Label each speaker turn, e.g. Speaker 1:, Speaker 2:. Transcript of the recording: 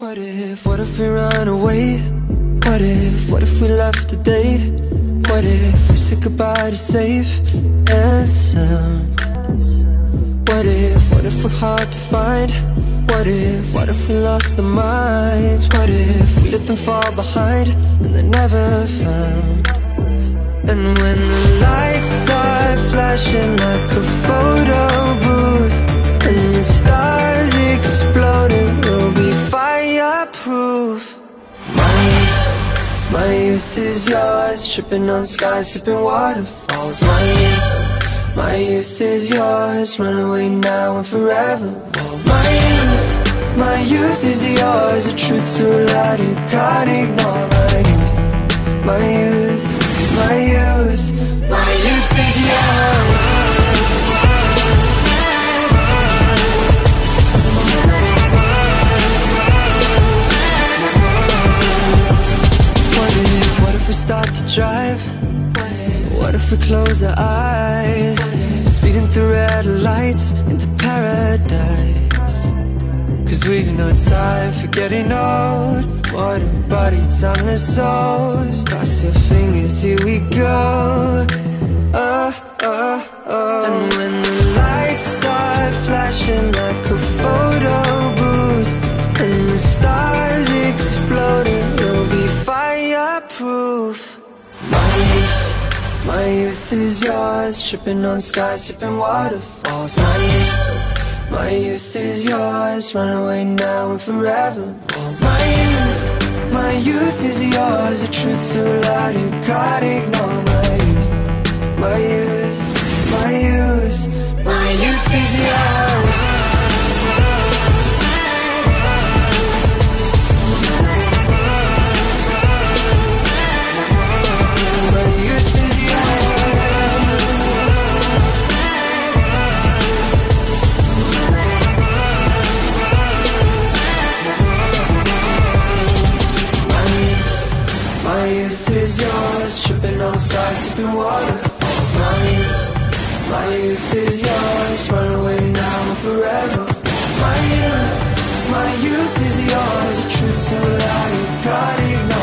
Speaker 1: What if we run away? What if we left today? What if we said goodbye to safe and sound? What if we're hard to find? What if we lost our minds? What if we let them fall behind and they're never found? And when the lights start flashing like a photo booth and the stars exploding, we'll be fireproof. My youth is yours, tripping on skies, sipping waterfalls. My youth is yours, run away now and forever. My youth is yours, a truth so loud you can't ignore. My youth is yours. What if we start to drive? What if we close our eyes? Speeding through red lights into paradise. Cause we've no time for getting old. What a body, timeless souls. Cross your fingers, here we go. And when the lights start flashing like a photo booth and the stars exploding, we'll be fireproof. My youth is yours, tripping on skies, sipping waterfalls. My youth is yours, run away now and forever. My youth is yours, a truth so loud you can't ignore. My youth is yours. My youth is yours, tripping on skies, sipping waterfalls. My youth is yours, run away now and forever. My youth is yours, a truth so loud you can't ignore.